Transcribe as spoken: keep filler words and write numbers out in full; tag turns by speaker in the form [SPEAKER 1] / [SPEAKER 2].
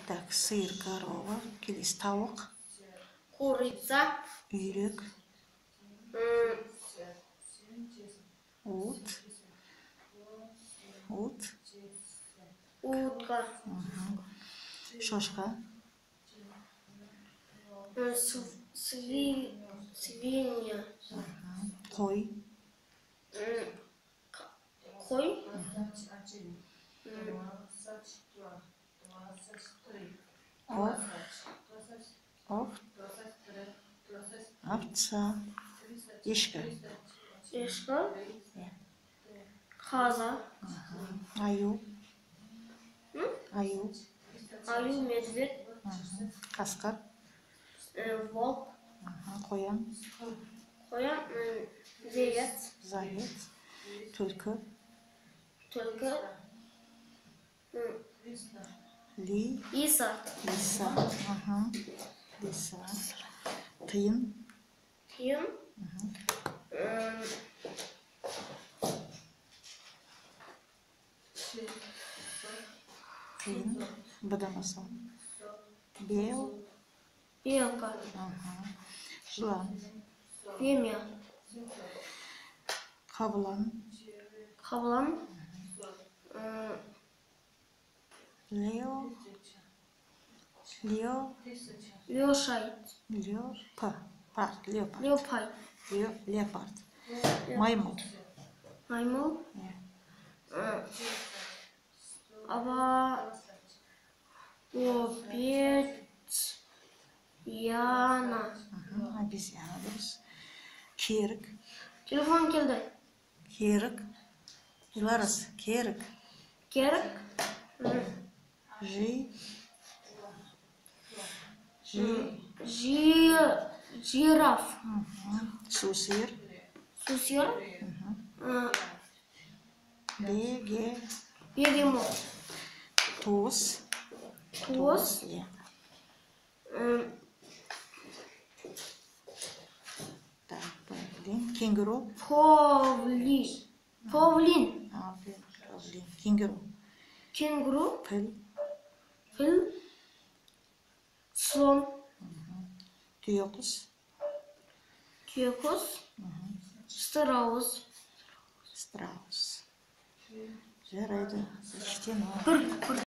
[SPEAKER 1] Так, сыр, корова, келесі тауық,
[SPEAKER 2] курица,
[SPEAKER 1] үйрек,
[SPEAKER 2] м,
[SPEAKER 1] ут, ут,
[SPEAKER 2] утка,
[SPEAKER 1] мгм. Шошқа,
[SPEAKER 2] м, св- сви- свинья,
[SPEAKER 1] мгм. Қой,
[SPEAKER 2] м, к- кой, м,
[SPEAKER 1] ов, ов, овца, ешкі,
[SPEAKER 2] ешка,
[SPEAKER 1] иә.
[SPEAKER 2] каза,
[SPEAKER 1] Мгм. Аю,
[SPEAKER 2] м,
[SPEAKER 1] аю,
[SPEAKER 2] аю, медведь,
[SPEAKER 1] мгм. Қасқыр,
[SPEAKER 2] м, волк,
[SPEAKER 1] мгм. Қоян,
[SPEAKER 2] қоян, м, заяц,
[SPEAKER 1] заяц, түлкі,
[SPEAKER 2] түлкі, м,
[SPEAKER 1] ли,
[SPEAKER 2] лиса,
[SPEAKER 1] лиса, мгм. Лиса, тиын,
[SPEAKER 2] тиын,
[SPEAKER 1] мгм.
[SPEAKER 2] м,
[SPEAKER 1] Тиын, бұдан басқа. Бел,
[SPEAKER 2] белка,
[SPEAKER 1] мгм. Жылан,
[SPEAKER 2] фемя,
[SPEAKER 1] қабылан,
[SPEAKER 2] қабылан, м,
[SPEAKER 1] лео, лео,
[SPEAKER 2] лешайт,
[SPEAKER 1] леопард, пард, леопард,
[SPEAKER 2] леопард,
[SPEAKER 1] Ле- леопард, маймыл,
[SPEAKER 2] маймыл,
[SPEAKER 1] иә.
[SPEAKER 2] м, аба, обезьяна.
[SPEAKER 1] Мгм. Обезьяна дұрыс. Керік,
[SPEAKER 2] Телефон келді.
[SPEAKER 1] керік, белорус, керік,
[SPEAKER 2] Керік, м,
[SPEAKER 1] жи, жи,
[SPEAKER 2] жи- жираф,
[SPEAKER 1] мгм. Сусыр,
[SPEAKER 2] сусер,
[SPEAKER 1] мгм.
[SPEAKER 2] м,
[SPEAKER 1] беге,
[SPEAKER 2] бегемот,
[SPEAKER 1] туз,
[SPEAKER 2] туз,
[SPEAKER 1] иә.
[SPEAKER 2] м,
[SPEAKER 1] Так, павлин, кенгуру,
[SPEAKER 2] павли, павлин,
[SPEAKER 1] а, блин, павлин, кенгуру,
[SPEAKER 2] кенгуру,
[SPEAKER 1] піл,
[SPEAKER 2] філ, слон,
[SPEAKER 1] түйеқұс,
[SPEAKER 2] түйекұс, страус.
[SPEAKER 1] страус. Жарайды, почтено.
[SPEAKER 2] Бір, бір.